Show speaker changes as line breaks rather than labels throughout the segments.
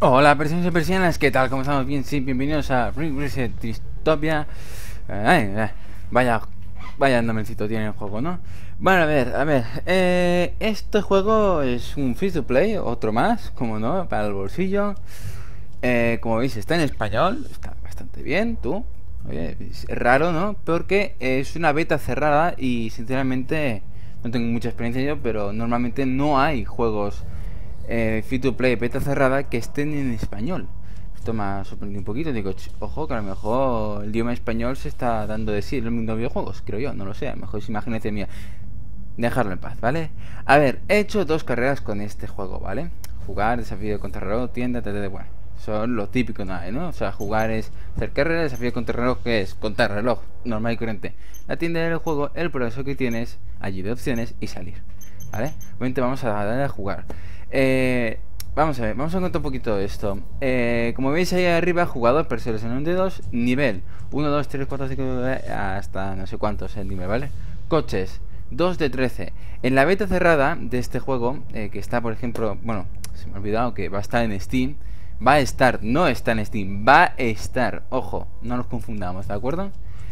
Hola, personas y persianas, ¿qué tal? ¿Cómo estamos? Bien, sí, bienvenidos a Ring Reset Dystopia. Vaya, vaya nombrecito tiene el juego, ¿no? Bueno, este juego es un free to play, otro más, como no, para el bolsillo. Como veis, está en español, está bastante bien, tú. Oye, es raro, ¿no? Porque es una beta cerrada y sinceramente no tengo mucha experiencia yo, pero normalmente no hay juegos free to play beta cerrada que estén en español. Esto me ha sorprendido un poquito. Digo, ojo, que a lo mejor el idioma español se está dando de sí en el mundo de videojuegos. Creo yo, no lo sé. A lo mejor es imaginación mía. Dejarlo en paz, ¿vale? A ver, he hecho dos carreras con este juego, ¿vale? Jugar, desafío de contrarreloj, tienda, etc. Bueno, son lo típico, ¿no? O sea, jugar es hacer carreras, desafío de contrarreloj, que es contrarreloj, normal y corriente. La tienda del juego, el progreso que tienes allí de opciones y salir, ¿vale? Obviamente vamos a darle a jugar. Vamos a ver, vamos a contar un poquito de esto. Como veis ahí arriba, jugador, preseleccionación de dos, nivel 1, 2, 3, 4, 5, hasta no sé cuántos el nivel, ¿vale? Coches, 2 de 13. En la beta cerrada de este juego, que está, por ejemplo, bueno, se me ha olvidado que va a estar en Steam. Va a estar, no está en Steam, va a estar. Ojo, no nos confundamos, ¿de acuerdo?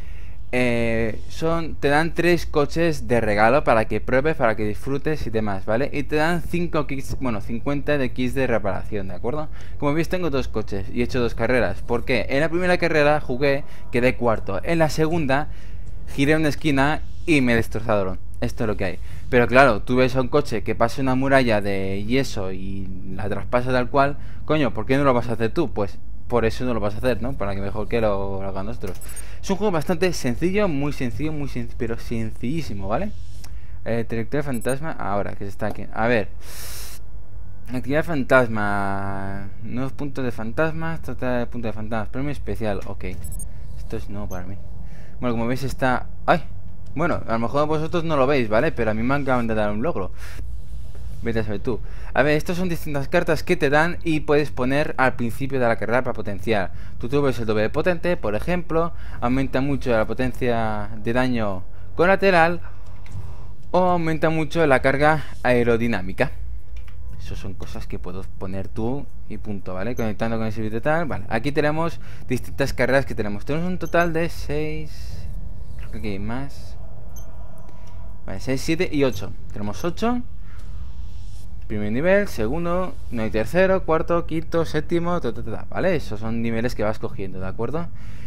Te dan 3 coches de regalo para que pruebes, para que disfrutes y demás, ¿vale? Y te dan 5 kits, bueno, 50 de kits de reparación, ¿de acuerdo? Como veis tengo 2 coches y he hecho 2 carreras. ¿Por qué? En la primera carrera jugué, quedé cuarto. En la segunda giré una esquina y me destrozaron. Esto es lo que hay. Pero claro, tú ves a un coche que pasa una muralla de yeso y la traspasa tal cual. Coño, ¿por qué no lo vas a hacer tú? Pues por eso no lo vas a hacer, ¿no? Para que mejor que lo hagan nosotros. Es un juego bastante sencillo, muy sencillo, pero sencillísimo, ¿vale? Trayectoria fantasma, ahora que se está aquí. A ver. Actividad fantasma. Nuevos puntos de fantasmas. Trata de puntos de fantasmas. Premio especial, ok. Esto es nuevo para mí. Bueno, como veis está... ¡Ay! Bueno, a lo mejor vosotros no lo veis, ¿vale? Pero a mí me acaban de dar un logro. Vete a saber tú. A ver, estas son distintas cartas que te dan y puedes poner al principio de la carrera para potenciar. Tu turbo es el doble de potente, por ejemplo. Aumenta mucho la potencia de daño colateral. O aumenta mucho la carga aerodinámica. Eso son cosas que puedes poner tú y punto, ¿vale? Conectando con el servicio tal. Vale, aquí tenemos distintas carreras que tenemos. Tenemos un total de 6. Creo que aquí hay más. Vale, 6, 7 y 8. Tenemos 8. Primer nivel, segundo, no hay tercero, cuarto, quinto, séptimo, ¿vale? Esos son niveles que vas cogiendo, ¿de acuerdo?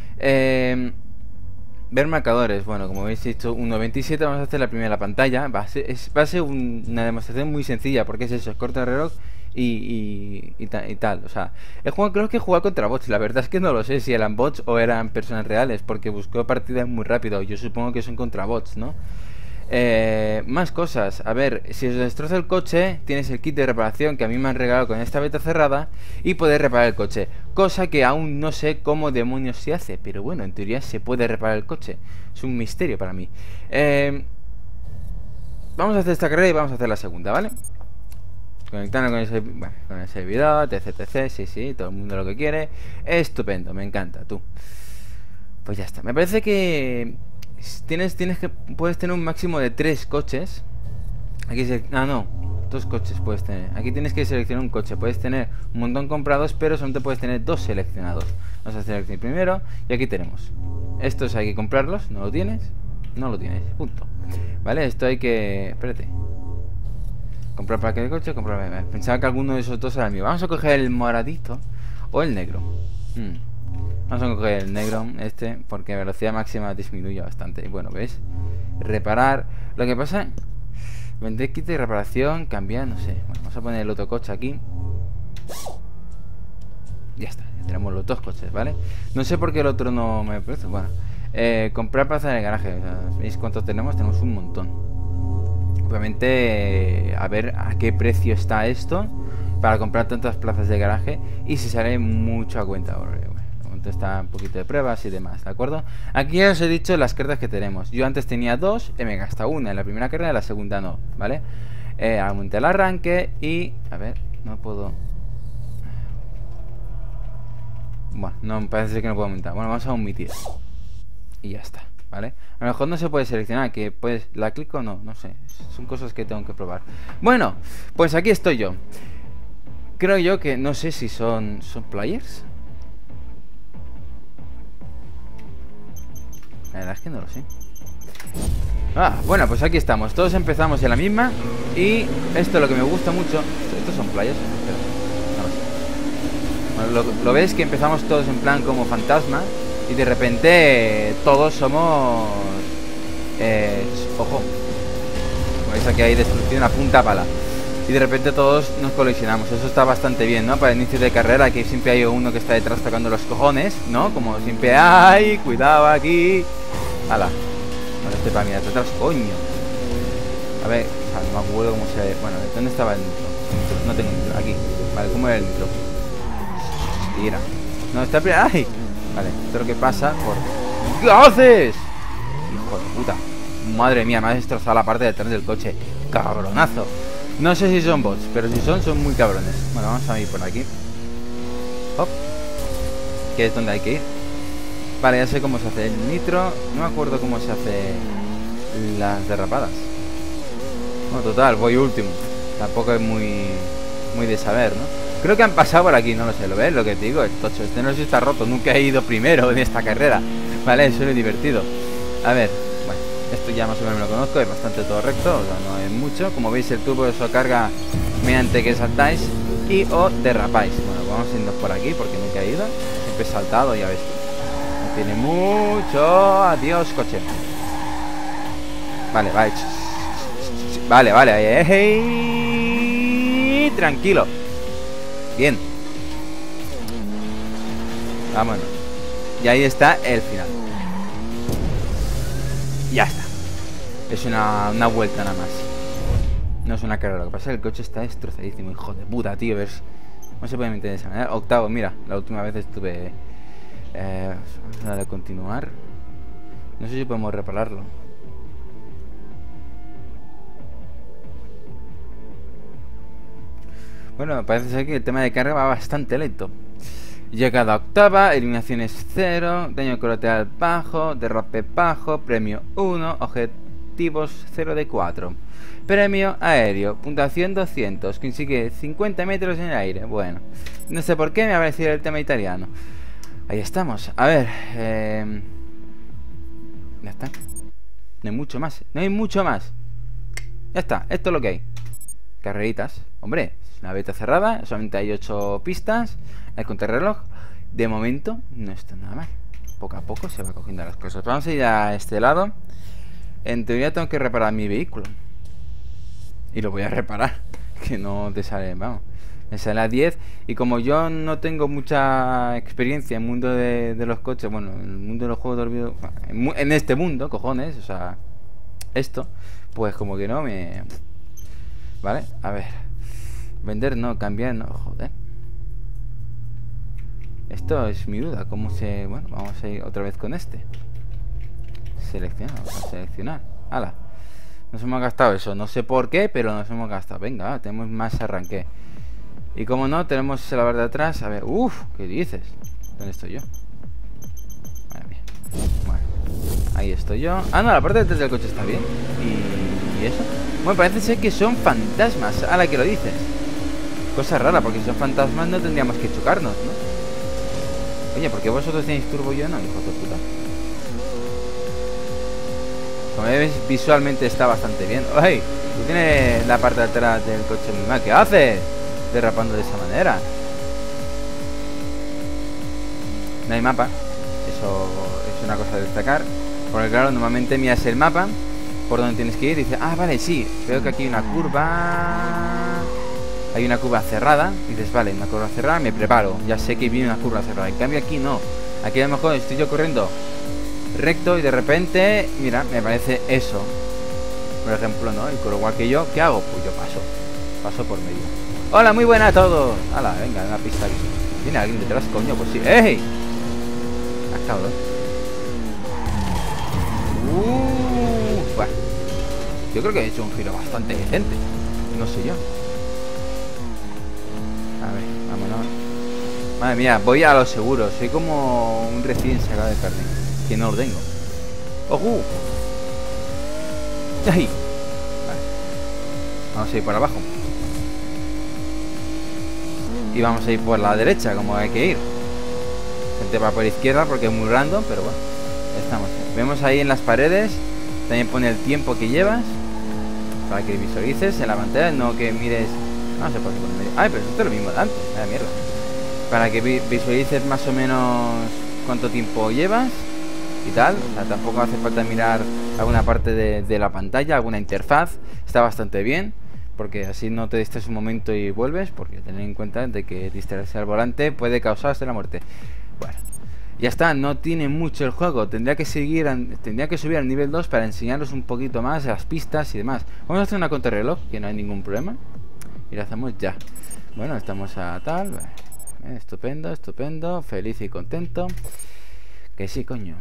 Ver marcadores, bueno, como habéis dicho, 1.27, vamos a hacer la primera pantalla. Va a ser una demostración muy sencilla, porque es eso, es corta el reloj y tal. O sea, el juego creo que juega contra bots. La verdad es que no lo sé si eran bots o eran personas reales, porque buscó partidas muy rápido. Yo supongo que son contra bots, ¿no? Más cosas. A ver, si os destroza el coche, tienes el kit de reparación que a mí me han regalado con esta beta cerrada y poder reparar el coche. Cosa que aún no sé cómo demonios se hace, pero bueno, en teoría se puede reparar el coche. Es un misterio para mí. Vamos a hacer esta carrera y vamos a hacer la segunda, ¿vale? Conectando con el servidor, etc, sí, todo el mundo lo que quiere. Estupendo, me encanta, tú. Pues ya está. Me parece que puedes tener un máximo de 3 coches. Aquí no, 2 coches puedes tener. Aquí tienes que seleccionar un coche. Puedes tener un montón comprados, pero solamente puedes tener 2 seleccionados. Vamos a seleccionar primero. Y aquí tenemos. Estos hay que comprarlos. ¿No lo tienes? No lo tienes, punto. Vale, esto hay que... Espérate. Comprar para qué coche, comprar... Pensaba que alguno de esos dos era el mío. Vamos a coger el moradito o el negro. Vamos a coger el negro, porque velocidad máxima disminuye bastante. Y bueno, ¿ves? Reparar. Lo que pasa... Vender kit de reparación, cambiar, no sé. Bueno, vamos a poner el otro coche aquí. Ya está, ya tenemos los 2 coches, ¿vale? No sé por qué el otro no me parece. Bueno, comprar plaza en el garaje. O sea, ¿veis cuántos tenemos? Tenemos un montón. Obviamente, a ver a qué precio está esto para comprar tantas plazas de garaje y si sale mucho a cuenta. Está un poquito de pruebas y demás, ¿de acuerdo? Aquí ya os he dicho las cartas que tenemos. Yo antes tenía 2, me he gastado una en la primera carrera, en la segunda no, ¿vale? Aumenté el arranque y... A ver, no puedo... Bueno, no, parece que no puedo aumentar. Bueno, vamos a omitir. Y ya está, ¿vale? A lo mejor no se puede seleccionar, que pues la clico o no, no sé. Son cosas que tengo que probar. Bueno, pues aquí estoy yo. creo yo que... No sé si son players. La verdad es que no lo sé. Bueno, pues aquí estamos. Todos empezamos en la misma. Y esto es lo que me gusta mucho. ¿Estos son players? No lo sé. Bueno, lo ves que empezamos todos en plan como fantasma. Y de repente todos somos... ojo. Como veis aquí hay destrucción a punta pala. Y de repente todos nos colisionamos. Eso está bastante bien, ¿no? Para el inicio de carrera, que siempre hay uno que está detrás tocando los cojones, ¿no? Como siempre hay, cuidado aquí. ¡Hala! Ahora este para mirar atrás, coño. A ver, no me acuerdo cómo se... Bueno, ¿dónde estaba el nitro? No tengo nitro, aquí. Vale, ¿cómo era el nitro? Tira. No, está... ¡Ay! Vale, esto es lo que pasa por... ¿Qué haces? Hijo de puta. Madre mía, me has destrozado la parte de detrás del coche. Cabronazo. No sé si son bots, pero si son muy cabrones. Bueno, vamos a ir por aquí. Hop. Que es donde hay que ir. Vale, ya sé cómo se hace el nitro. No me acuerdo cómo se hace las derrapadas. Bueno, total, voy último. Tampoco es muy de saber, ¿no? Creo que han pasado por aquí, no lo sé. ¿Lo ves? Lo que te digo, el tocho. Este no sé si está roto. Nunca he ido primero en esta carrera. Vale, eso es divertido. A ver. Esto ya más o menos me lo conozco, es bastante todo recto, o sea, no es mucho. Como veis, el tubo eso carga mediante que saltáis y o derrapáis. Bueno, vamos a irnos por aquí porque nunca he ido. Siempre he saltado, ya ves. No tiene mucho. Adiós, coche. Vale, vale. Vale, vale. Tranquilo. Bien. Vámonos. Y ahí está el final. Ya está. Es una vuelta nada más. No es una carrera. Lo que pasa es que el coche está destrozadísimo. Hijo de puta, tío. ¿Ves? No se puede meter de esa manera. Octavo, mira. La última vez estuve... vamos a darle a continuar. No sé si podemos repararlo. Bueno, parece ser que el tema de carga va bastante lento. Llegada a octava, eliminaciones 0, daño colateral bajo, derrape bajo, premio 1, objetivos 0 de 4. Premio aéreo, puntuación 200, consigue 50 metros en el aire. Bueno, no sé por qué me ha parecido el tema italiano. Ahí estamos, a ver. Ya está. No hay mucho más, no hay mucho más. Ya está, esto es lo que hay. Carreritas, hombre, es una beta cerrada, solamente hay 8 pistas. El contrarreloj, de momento, no está nada mal. Poco a poco se va cogiendo las cosas. Vamos a ir a este lado. En teoría tengo que reparar mi vehículo. Y lo voy a reparar. Que no te sale, vamos. Me sale a 10. Y como yo no tengo mucha experiencia en el mundo de los coches, bueno, en el mundo de los juegos de olvido, en este mundo, cojones, o sea, esto, pues como que no me... Vale, a ver. Vender no, cambiar no, joder. Esto es mi duda, ¿cómo se...? Bueno, vamos a ir otra vez con este. Seleccionar, vamos a seleccionar. ¡Hala! Nos hemos gastado eso, no sé por qué, pero nos hemos gastado. Venga, tenemos más arranque. Y como no, tenemos la barra de atrás. A ver, uff, ¿qué dices? ¿Dónde estoy yo? Madre mía. Bueno, ahí estoy yo. Ah, no, la parte de detrás del coche está bien. ¿Y eso? Bueno, parece ser que son fantasmas, a la que lo dices. Cosa rara, porque si son fantasmas no tendríamos que chocarnos, ¿no? Oye, ¿por qué vosotros tenéis turbo y yo no, hijos de puta? Como ves, visualmente está bastante bien. ¡Ay! Tú tienes la parte de atrás del coche muy mal. ¿Qué haces? Derrapando de esa manera. No hay mapa. Eso es una cosa a destacar. Porque claro, normalmente miras el mapa por donde tienes que ir y dices, ah, vale, sí, veo que aquí hay una curva. Hay una curva cerrada. Y dices, vale, una curva cerrada, me preparo. Ya sé que viene una curva cerrada. En cambio aquí no. Aquí a lo mejor estoy yo corriendo recto y de repente, mira, me parece eso. Por ejemplo, ¿no? Y con lo igual que yo, ¿qué hago? Pues yo paso por medio. Hola, muy buena a todos. Hala, venga, una pista aquí. ¿Viene alguien detrás, coño? Pues sí. ¡Ey! Cabrón. Bueno. Yo creo que he hecho un giro bastante decente. No sé yo. A ver, vámonos. Madre mía, voy a lo seguro. Soy como un recién sacado de carne. Que no lo tengo. ¡Ojo! ¡Ahí! Vale. Vamos a ir por abajo. y vamos a ir por la derecha, como hay que ir. Gente va por la izquierda porque es muy random, pero bueno, estamos. Vemos ahí en las paredes, también pone el tiempo que llevas, para que visualices en la pantalla, no que mires. No se puede poner medio. Ay, pero esto es lo mismo de antes, la mierda. Para que visualices más o menos cuánto tiempo llevas y tal. O sea, tampoco hace falta mirar alguna parte de la pantalla, alguna interfaz. Está bastante bien, porque así no te distraes un momento y vuelves, porque ten en cuenta de que distraerse al volante puede causarse la muerte. Bueno, ya está, no tiene mucho el juego. Tendría que subir al nivel 2 para enseñaros un poquito más las pistas y demás. Vamos a hacer una contrarreloj, que no hay ningún problema. Y lo hacemos ya. Bueno, estamos a tal. Estupendo, estupendo. Feliz y contento. Que sí, coño.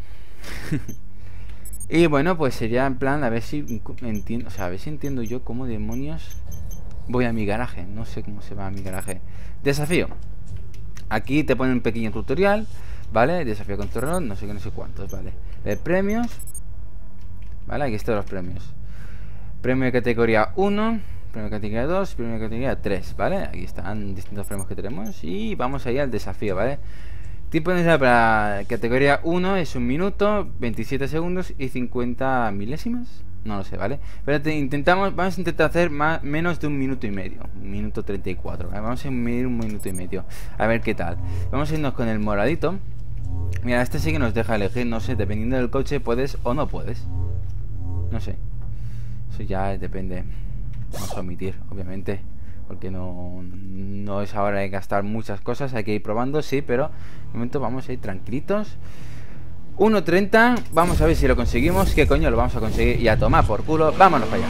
Y bueno, pues sería en plan, a ver si entiendo. O sea, a ver si entiendo yo cómo demonios voy a mi garaje. No sé cómo se va a mi garaje. Desafío. Aquí te pone un pequeño tutorial, ¿vale? Desafío con terror, no sé qué, no sé cuántos, ¿vale? Premios. ¿Vale? Aquí están los premios. Premio de categoría 1, premio de categoría 2, premio de categoría 3, ¿vale? Aquí están distintos premios que tenemos. Y vamos allá al desafío, ¿vale? Tiempo necesario para categoría 1 es 1 minuto, 27 segundos y 50 milésimas. No lo sé, ¿vale? Pero vamos a intentar hacer menos de 1 minuto y medio. 1 minuto 34, ¿vale? Vamos a medir 1 minuto y medio. A ver qué tal. Vamos a irnos con el moradito. Mira, este sí que nos deja elegir, no sé, dependiendo del coche puedes o no puedes. No sé. Eso ya depende. Vamos a omitir, obviamente, porque no es ahora de gastar muchas cosas. Hay que ir probando, sí, pero de momento vamos a ir tranquilitos. 1.30, vamos a ver si lo conseguimos. ¿Qué coño lo vamos a conseguir? Y a tomar por culo, vámonos para allá.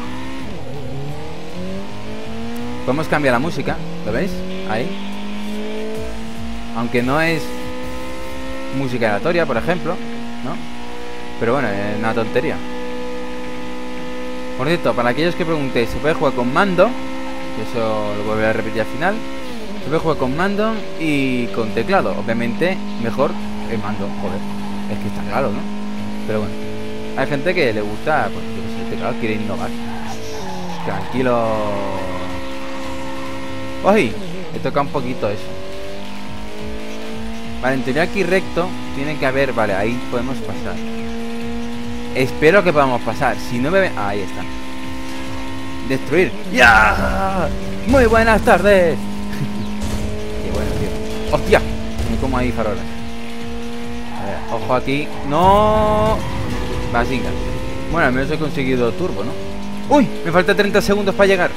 Podemos cambiar la música, ¿lo veis? Ahí. Aunque no es música aleatoria, por ejemplo, ¿no? Pero bueno, es una tontería. Por cierto, para aquellos que preguntéis, ¿se puede jugar con mando? Eso lo volveré a repetir al final. Se puede jugar con mando y con teclado. Obviamente, mejor el mando, joder. Es que está claro, ¿no? Pero bueno, hay gente que le gusta, pues yo que sé, el teclado, quiere innovar. Tranquilo. ¡Uy! He tocado un poquito eso. Vale, en teoría aquí recto tiene que haber... Vale, ahí podemos pasar. Espero que podamos pasar. Si no me ven... ahí está. Destruir. ¡Ya! Muy buenas tardes. Qué bueno, tío. ¡Hostia! Me como ahí farolas. A ver, ojo aquí. ¡No! Básica. Bueno, al menos he conseguido turbo, ¿no? ¡Uy! Me falta 30 segundos para llegar.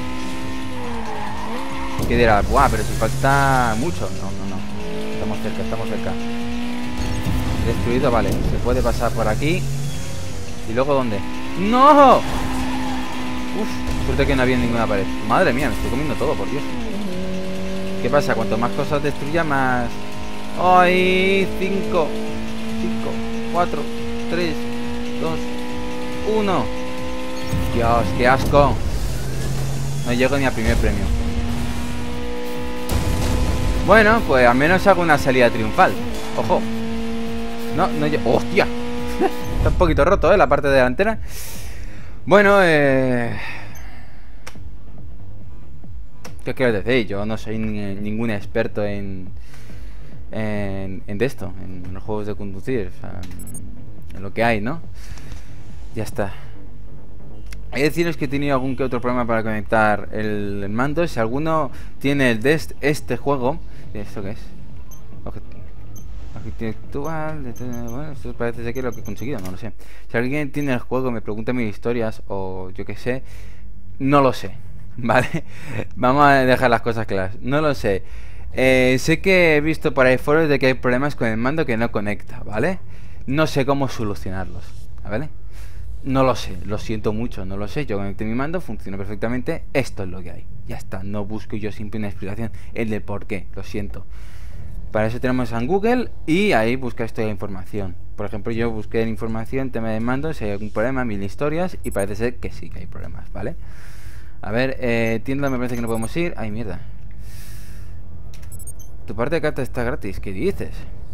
¿Qué dirá? Buah, pero si falta mucho. No. Estamos cerca, estamos cerca. Destruido, vale. Se puede pasar por aquí. ¿Y luego dónde? ¡No! Uf, suerte que no había ninguna pared. Madre mía, me estoy comiendo todo, por Dios. ¿Qué pasa? Cuanto más cosas destruya, más... ¡Ay! 5, 4, 3, 2, 1. Dios, qué asco. No llego ni al primer premio. Bueno, pues al menos hago una salida triunfal. Ojo. No llego... ¡Hostia! Está un poquito roto, la parte delantera. Bueno, ¿qué quiero decir? Yo no soy ningún experto en esto, en los juegos de conducir, o sea, en lo que hay, ¿no? Ya está. Hay que deciros que he tenido algún que otro problema para conectar el mando. Si alguno tiene el de este juego, ¿esto qué es? Arquitectural, bueno, esto parece ser que es lo que he conseguido, no lo sé. Si alguien tiene el juego, me pregunta mis historias o yo qué sé, no lo sé, ¿vale? Vamos a dejar las cosas claras, no lo sé. Sé que he visto por ahí foros de que hay problemas con el mando que no conecta, ¿vale? No sé cómo solucionarlos, ¿vale? No lo sé, lo siento mucho, no lo sé. Yo conecté mi mando, funciona perfectamente. Esto es lo que hay, ya está. No busco yo siempre una explicación, el del por qué, lo siento. Para eso tenemos en Google y ahí buscas toda la información. Por ejemplo, yo busqué en información, tema de mando, si hay algún problema, 1000 historias, y parece ser que sí que hay problemas, ¿vale? A ver, tienda me parece que no podemos ir. Ay, mierda. Tu parte de carta está gratis, ¿qué dices?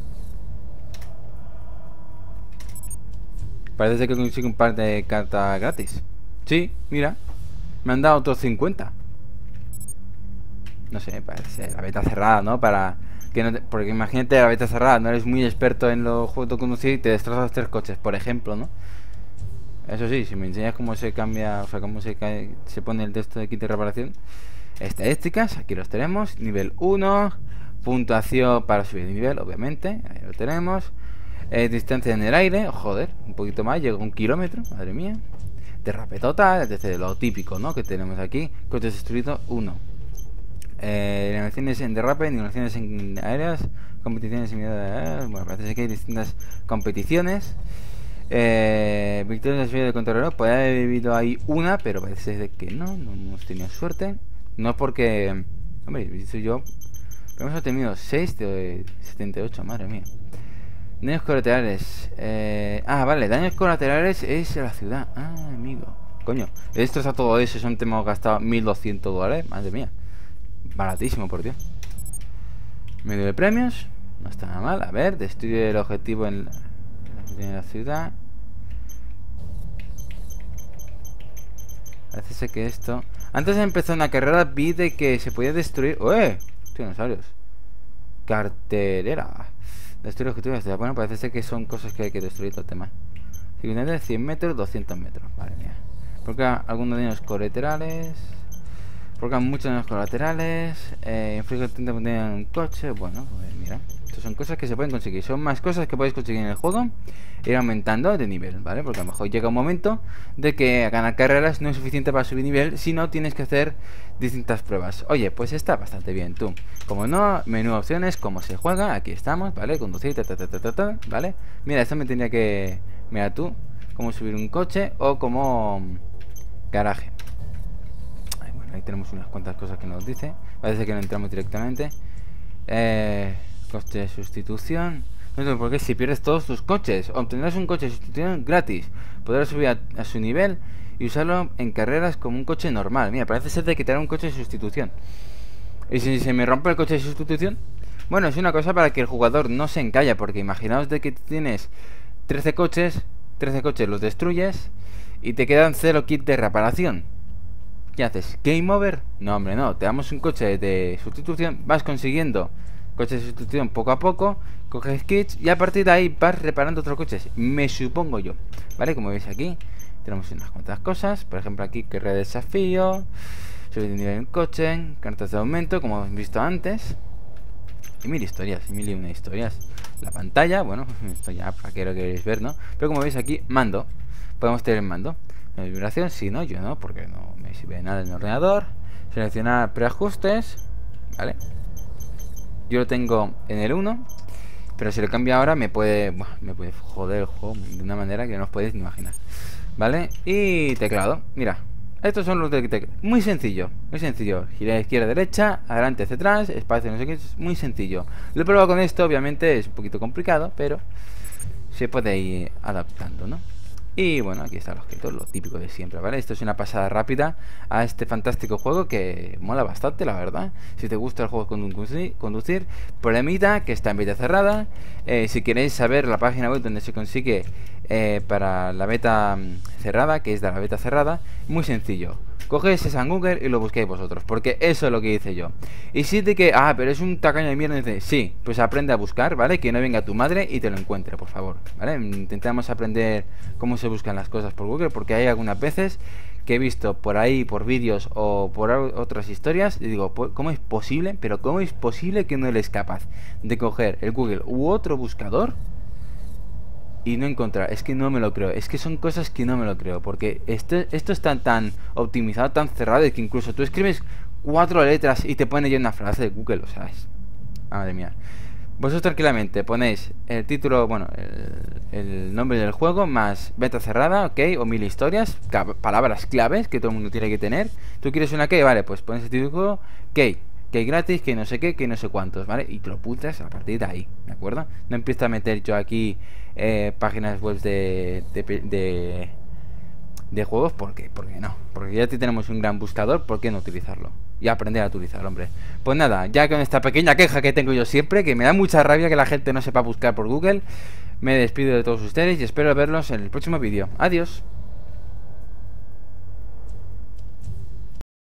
Parece que consigo un par de cartas gratis. Sí, mira. Me han dado otros 50. no sé, parece la beta cerrada, ¿no? Para que no porque imagínate la beta cerrada, no eres muy experto en los juegos de conducir y te destrozas los 3 coches, por ejemplo, ¿no? Eso sí, si me enseñas cómo se cambia, o sea, cómo se pone el texto de kit de reparación. Estadísticas, aquí los tenemos. Nivel 1, puntuación para subir de nivel, obviamente, ahí lo tenemos. Distancia en el aire, joder, un poquito más, llega a 1 kilómetro, madre mía. Derrape total, etc. Lo típico, ¿no? Que tenemos aquí. Coches destruidos, 1. Eliminaciones en derrape, eliminaciones en aéreas, competiciones en bueno, parece que hay distintas competiciones. Victorias de contrarreloj, puede haber vivido ahí una, pero parece de que no hemos tenido suerte. No es porque, hombre, soy yo, pero hemos tenido 6 de 78, madre mía. Daños colaterales. Vale, daños colaterales es la ciudad. Ah, amigo. Coño, esto está todo eso. Son hemos gastado 1200 dólares. Madre mía. Baratísimo, por Dios. Medio de premios. No está nada mal. A ver, destruye el objetivo en la ciudad. Parece ser que esto. Antes de empezar una carrera vi de que se podía destruir. ¡Ué! Dinosaurios. Carterera. Destruir objetivos. Bueno, parece ser que son cosas que hay que destruir todo el tema. 100 metros, 200 metros. Madre mía. Porque algunos daños colaterales. Porque muchos daños colaterales. Inflige 30 puntos en un coche. Bueno, pues mira. Estas son cosas que se pueden conseguir. Son más cosas que podéis conseguir en el juego. Ir aumentando de nivel, ¿vale? Porque a lo mejor llega un momento de que ganar carreras no es suficiente para subir nivel, sino tienes que hacer distintas pruebas. Oye, pues está bastante bien, tú. Como no, menú opciones, cómo se juega, aquí estamos, ¿vale? Conducir, ¿vale? Mira, esto me tenía que... Mira tú, cómo subir un coche o como... garaje. Ay, bueno, ahí tenemos unas cuantas cosas que nos dice. Parece que no entramos directamente. Coste de sustitución. Porque si pierdes todos tus coches, obtendrás un coche de sustitución gratis. Podrás subir a su nivel y usarlo en carreras como un coche normal. Mira, parece ser de que te dará un coche de sustitución. ¿Y si se me rompe el coche de sustitución? Bueno, es una cosa para que el jugador no se encalla. Porque imaginaos de que tienes 13 coches, los destruyes y te quedan 0 kits de reparación. ¿Qué haces? ¿Game over? No, hombre, no. Te damos un coche de sustitución, vas consiguiendo coches de sustitución poco a poco, coges kits y a partir de ahí vas reparando otros coches, me supongo yo, ¿vale? Como veis aquí, tenemos unas cuantas cosas, por ejemplo aquí, carrera de desafío, subir de nivel en coche, cartas de aumento, como hemos visto antes, y mil historias, y mil y una historias. La pantalla, bueno, esto ya para que lo queréis ver, ¿no? Pero como veis aquí, mando, podemos tener el mando. ¿La vibración? Sí, no, yo no, porque no me sirve de nada en el ordenador. Seleccionar preajustes, ¿vale? Yo lo tengo en el 1, pero si lo cambio ahora me puede joder el juego de una manera que no os podéis ni imaginar, ¿vale? Y teclado, mira, estos son los de teclado. Muy sencillo, gira a izquierda, derecha, adelante, hacia atrás, espacio, no sé qué, es muy sencillo. Lo he probado con esto, obviamente es un poquito complicado, pero se puede ir adaptando, ¿no? Y bueno, aquí están los créditos, lo típico de siempre, ¿vale? Esto es una pasada rápida a este fantástico juego que mola bastante, la verdad. Si te gusta el juego conducir, problemita que está en beta cerrada. Si queréis saber la página web donde se consigue para la beta cerrada, que es de la beta cerrada, muy sencillo. Cogéis ese en Google y lo busquéis vosotros, porque eso es lo que hice yo. Y si te que, pero es un tacaño de mierda, dice, sí, pues aprende a buscar, ¿vale? Que no venga tu madre y te lo encuentre, por favor, ¿vale? Intentamos aprender cómo se buscan las cosas por Google, porque hay algunas veces que he visto por ahí, por vídeos o por otras historias, y digo, ¿cómo es posible? Pero ¿cómo es posible que no eres capaz de coger el Google u otro buscador y no encontrar? Es que no me lo creo. Es que son cosas que no me lo creo. Porque esto está tan optimizado, tan cerrado, de que incluso tú escribes 4 letras y te pone ya una frase de Google. O sea, es... madre mía. Vosotros tranquilamente ponéis el título, bueno, el nombre del juego más beta cerrada, ok, o 1000 historias, palabras claves que todo el mundo tiene que tener. Tú quieres una key, vale, pues pones el título key gratis, que no sé qué, que no sé cuántos, ¿vale? Y te lo putras a partir de ahí, ¿de acuerdo? No empiezo a meter yo aquí páginas web de juegos, porque no, porque ya tenemos un gran buscador, ¿por qué no utilizarlo? Y aprender a utilizarlo, hombre. Pues nada, ya con esta pequeña queja que tengo yo siempre, que me da mucha rabia que la gente no sepa buscar por Google, me despido de todos ustedes y espero verlos en el próximo vídeo. Adiós.